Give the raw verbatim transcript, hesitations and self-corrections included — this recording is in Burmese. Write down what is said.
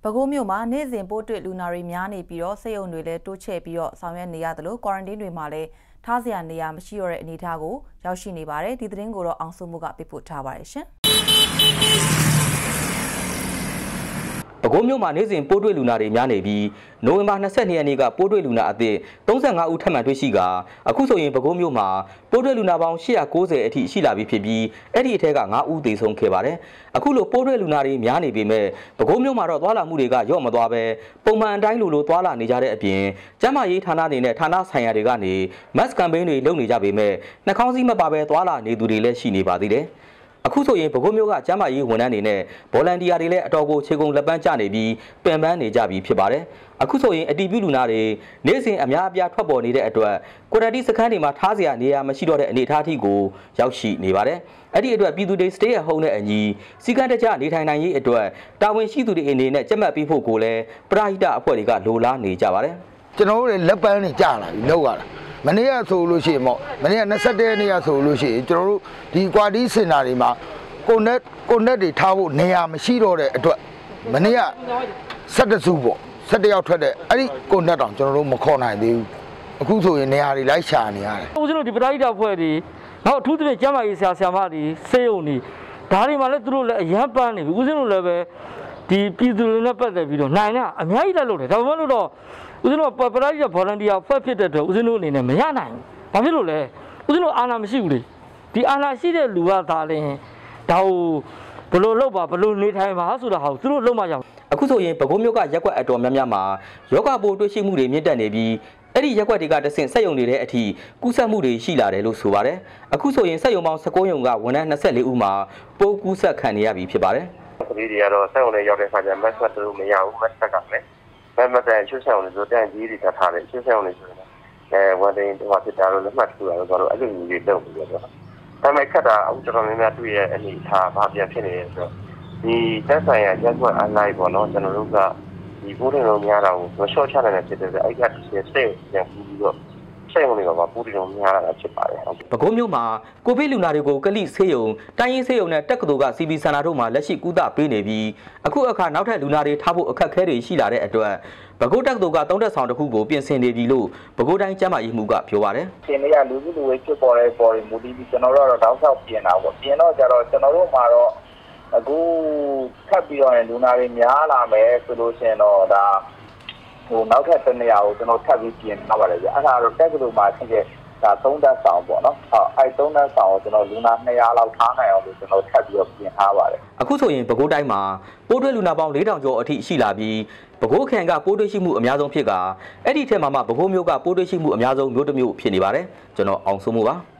ပဲခူးမြို့မှာနေ့စဉ်ပိုးတွေ့လူနာတွေများနေပြီးတော့ဆေးရုံတွေလည်းတိုးချဲ့ပြီးတော့ဆောင်ရွက်နေရတယ်လို့ quarantine တွေမှာလည်းထားစရာနေရာမရှိတော့တဲ့အနေအထားကိုရောက်ရှိနေပါတယ်ဒီသတင်းကိုတော့အောင်စုမှုကပြပို့ထားပါတယ်ရှင်ပဲခူးမြို့မှာနေ့စဉ်ပိုးတွေ့လူနာတွေများနေပြီးနိုဝင်ဘာ၂၂ရက်နေ့ကပိုးတွေ့လူနာအသစ်၃၅ဦးထပ်မံတွေ့ရှိကအခုဆိုရင်ပဲခူးမြို့မှာပိုးတွေ့လူနာပေါင်း၈၉၀အထိရှိလာပြီဖြစ်ပြီးအဲ့ဒီအထက်က၅ဦးသေဆုံးခဲ့ပါတယ်အခုလိုပိုးတွေ့လူနာတွေများနေပေမဲ့ပဲခူးမြို့မှာတော့သွာလာမှုတွေကရော့မသွားပဲပုံမှန်အတိုင်းလိုလိုသွာလာနေကြတဲ့အပြင်ကျန်းမာရေးဌာနတွေနဲ့ဌာနဆိုင်ရာတွေကနေ mass campaign တွေလုပ်နေကြပေမဲ့နှာခေါင်းစည်းမပါဘဲသွာလာနေသူတွေလည်းရှိနေပါသေးတယ်အခုဆိုရင်ပဲခူးမြို့ကကျန်းမာရေးဝန်ထမ်းတွေနဲ့ဗော်လန်တီယာတွေလည်းအတော်ကိုခြေကုံလက်ပန်းကျနေပြီးပင်ပန်းနေကြပြီဖြစ်ပါတယ်အခုဆိုရင်အတီးပြုလူနာတွေနေ့စဉ်အများအပြားထွက်ပေါ်နေတဲ့အတွက်ကွာရတီစခန်းတွေမှာထားစရာနေရာမရှိတော့တဲ့အနေအထားအထိကိုရောက်ရှိနေပါတယ်အဲ့ဒီအတွက်ပြည်သူတွေ stay at home နဲ့အညီစီကံတကျနေထိုင်နိုင်ရေးအတွက်တာဝန်ရှိသူတွေအနေနဲ့ကြက်မှတ်ပေးဖို့ကိုလည်းပရဟိတအဖွဲ့တွေကလိုလားနေကြပါတယ်ကျွန်တော်တို့လက်ပန်းတွေကြာလာပြီလောက်ရတာမနေ့ကဆိုလို့ရှိရင်ပေါ့မနေ့က၂၁ရက်နေ့ကဆိုလို့ရှိရင်ကျွန်တော်တို့ဒီကွာတီးစင်တာတွေမှာကိုနက်ကိုနက်တွေထားဖို့နေရာမရှိတော့တဲ့အတွက်မနေ့က၁၁စုပေါ့၁၁ယောက်ထွက်တဲ့အဲ့ဒီကိုနက်တောင်ကျွန်တော်တို့မခေါ်နိုင်သေးဘူးအခုဆိုရင်နေရာတွေလိုက်ရှာနေရတယ်ဦးဇင်းတို့ဒီပရိဒါဖွဲ့တွေနောက်အထူးသဖြင့်ကျန်းမာရေးဆရာဆရာမတွေစေယုံတွေဒါတွေမှာလည်းသူတို့လည်းအရန်ပန်းနေပြီဦးဇင်းတို့လည်းပဲဒီပြည်သူတွေနဲ့ပတ်သက်ပြီးတော့နိုင်တာအများကြီးလည်းလုပ်တယ်ဒါပေမဲ့လို့တော့ဦးဇင်းတို့ပပရိဒါ volunteer ဖွဲ့ဖြစ်တဲ့အတွက်ဦးဇင်းတို့အနေနဲ့မရနိုင်ဘူးဘာဖြစ်လို့လဲဦးဇင်းတို့အာဏာမရှိဘူးလေဒီအာဏာရှိတဲ့လူကသာလင်းဒါကိုဘလို့လောက်ပါဘလို့နေထိုင်ပါဆိုတာဟာသူတို့လုံးမရအောင်အခုဆိုရင်ပဲခူးမြို့ကရက်ကွက်အတော်များများမှာယောဂပိုးတွေ့ရှိမှုတွေမြင့်တက်နေပြီးအဲ့ဒီရက်ကွက်တွေကတဆင့်ဆက်ယုံနေတဲ့အထိကူးစက်မှုတွေရှိလာတယ်လို့ဆိုပါတယ်အခုဆိုရင်ဆက်ယုံပေါင်း၁၉ယုံကဝန်ထမ်း၂၄ဦးမှာပိုးကူးစက်ခံနေရပြီဖြစ်ပါတယ်ကလေးတွေကတော့ဆက်ယုံတွေရောက်တဲ့ခါကျမက်ဆက်တို့မရဘူးမက်ဆက်ကလည်းမက်မက်တဲ့ချွတ်ဆက်ယုံတွေဆိုတန်ကြီးတွေတထားတယ်ချွတ်ဆက်ယုံတွေဆိုရင်အဲဝန်ထမ်းတွေဖြစ်တာလို့လက်မှတ်ထိုးတာတော့အဲ့လိုမျိုးတွေလုပ်ပြီးတော့ဒါမဲ့ခက်တာအခုတော်တော်များများတွေ့ရအနေထားဘာပြန်ဖြစ်နေလဲဆိုတော့ဒီသက်ဆိုင်ရာရက်ကွက်အလိုက်ပေါ့နော်ကျွန်တော်တို့ကဒီပိုးတွေလုံးများတာကိုမလျှော့ချနိုင်တဲ့ဖြစ်တဲ့အဲ့ကစိတ်ပြန်ပြီးတော့စိတ်ဝင်နေတော့ပိုးတွေလုံးများတာဖြစ်ပါတယ်ပဲခူးမြို့မှာကိုဗစ်လူနာတွေကိုကလိဆေးရုံတိုင်းရင်းဆေးရုံနဲ့တက္ကသိုလ်ကစီပီစန္ဒာတို့မှာလက်ရှိကုသပေးနေပြီးအခုအခါနောက်ထပ်လူနာတွေထားဖို့အခက်အခဲတွေရှိလာတဲ့အတွက်ပဲခူးတက္ကသိုလ်ကသုံးတက်ဆောင်တစ်ခုကိုပြင်ဆင်နေပြီလို့ပဲခူးတိုင်းကျန်းမာရေးမှုကပြောပါတယ်။ပြင်နေရလူစုလူဝေးဖြစ်ပေါ်တဲ့ပေါ်တွေမူတည်ပြီးကျွန်တော်တို့ကတော့တောက်လျှောက်ပြင်တာပေါ့။ပြင်တော့ကြတော့ကျွန်တော်တို့မှာတော့အခုထပ်ပြီးတော့လူနာတွေများလာမယ်ဆိုလို့ရှိရင်တော့ဒါဟိုနောက်ထပ်တစ်နေရာကိုကျွန်တော်ထပ်ပြီးပြင်ထားပါတယ်ဗျ။အဲ့ဒါတော့တက္ကသိုလ်မှာရှိတဲ့ဒါသုံးတက်ဆောင်ပေါ့နော်။ဟုတ်အဲ့သုံးတက်ဆောင်ကိုကျွန်တော်လူနာ၂ရာလောက်ထားနိုင်အောင်လို့ကျွန်တော်ထပ်ပြီးတော့ပြင်ထားပါတယ်။အခုဆိုရင်ပဲခူးတိုင်းမှာပိုးတွေ့လူနာပေါင်း၄ထောင်ကျော်အထိရှိလာပြီးပဲခူးခရိုင်ကပိုးတွေ့ရှိမှုအများဆုံးဖြစ်ကအဲ့ဒီထဲမှာမှပဲခူးမြို့ကပိုးတွေ့ရှိမှုအများဆုံးမြို့တစ်မြို့ဖြစ်နေပါတယ်။ကျွန်တော်အောင်စိုးမိုးပါ။